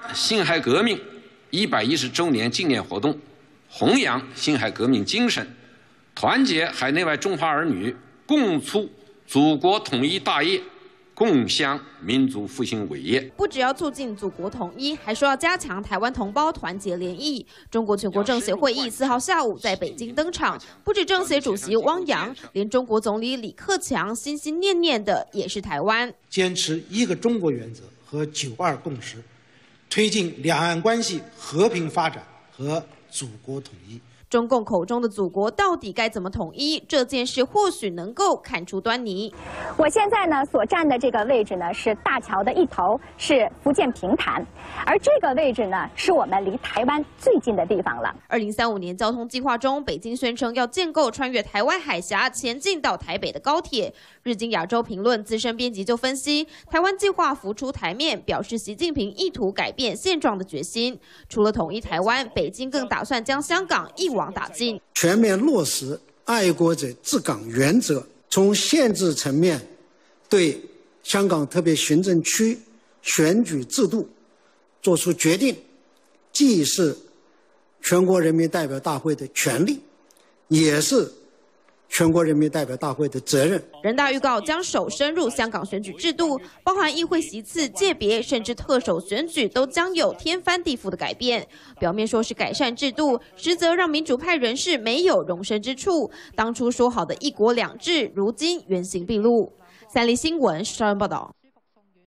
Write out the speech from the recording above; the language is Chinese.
辛亥革命110周年纪念活动，弘扬辛亥革命精神，团结海内外中华儿女，共促祖国统一大业，共襄民族复兴伟业。 不只要促进祖国统一，还说要加强台湾同胞团结联谊。中国全国政协会议4号下午在北京登场，不止政协主席汪洋，连中国总理李克强心心念念的也是台湾。 坚持一个中国原则和9·2共识，推进两岸关系和平发展和祖国统一。 中共口中的祖国到底该怎么统一？这件事或许能够看出端倪。 我现在呢所站的这个位置呢是大桥的一头，是福建平潭，而这个位置呢是我们离台湾最近的地方了。 2035年交通计划中，北京宣称要建构穿越台湾海峡前进到台北的高铁。日经亚洲评论资深编辑就分析，台湾计划浮出台面，表示习近平意图改变现状的决心。除了统一台湾，北京更打算将香港一网打尽， 全面落实爱国者治港原则，从宪制层面对香港特别行政区选举制度作出决定，既是全国人民代表大会的权利，也是全国人民代表大会的责任。 人大预告将手伸入香港选举制度，包含议会席次界别，甚至特首选举都将有天翻地覆的改变。表面说是改善制度，实则让民主派人士没有容身之处。当初说好的1国2制，如今原形毕露。三立新闻，邵恩报道。